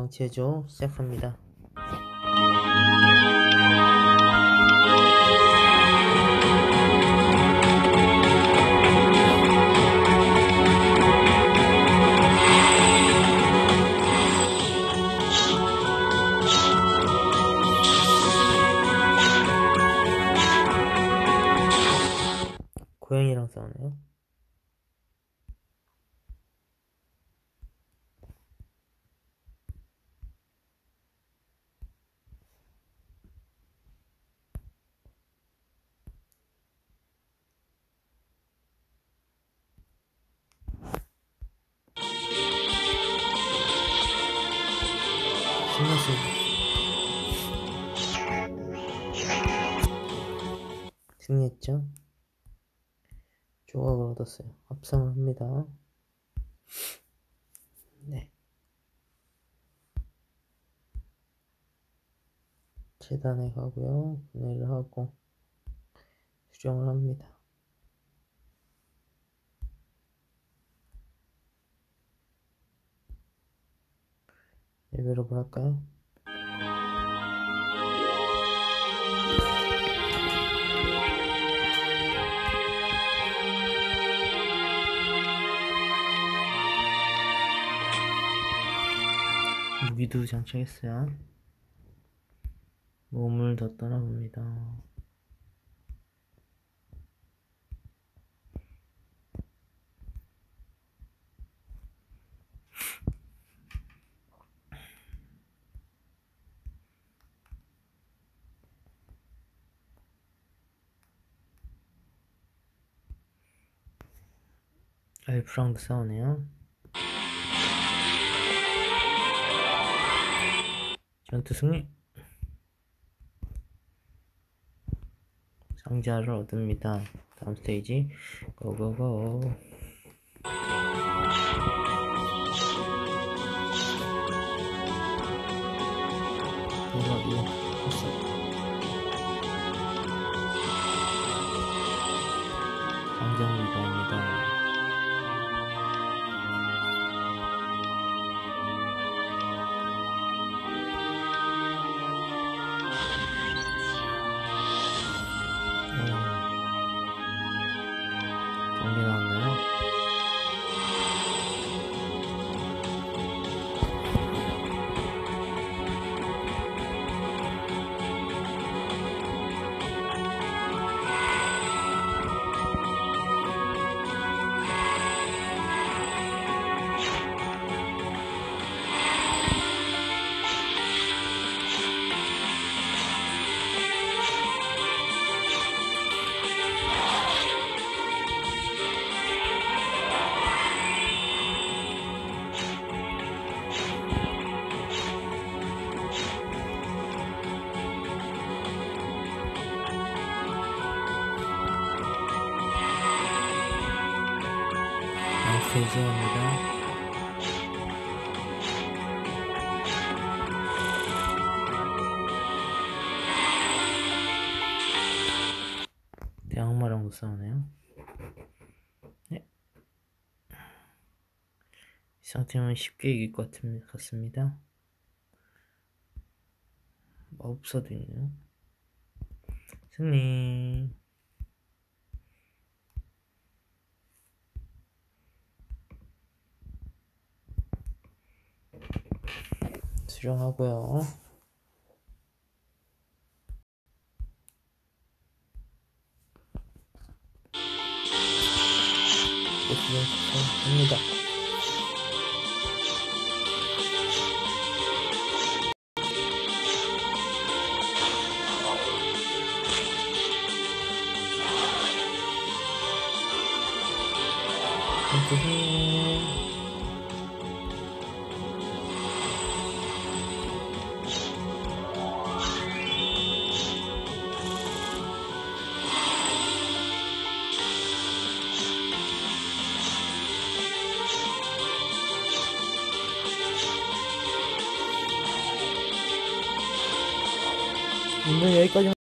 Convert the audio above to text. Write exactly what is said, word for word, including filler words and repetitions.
방 제조 시작합니다. 고양이랑 싸우네요. 신났어. 승리했죠? 조각을 얻었어요. 합성을 합니다. 네. 재단에 가고요. 분해를 하고 수정을 합니다. 레벨업을 할까요? 무기도 장착했어요. 몸을 더 떠나봅니다. 알프랑도 싸우네요. 전투 승리! 상자를 얻습니다. 다음 스테이지 고고고. 이거 이거 했어. 상자를 이동합니다. 경기 나왔나요? 스테이지입니다. 대항마랑도 싸우네요. 네. 이 상태면 쉽게 이길 것 같습니다. 마법사도 있네요. 승리. 수정하고요. 수정합니다. 오늘 여기까지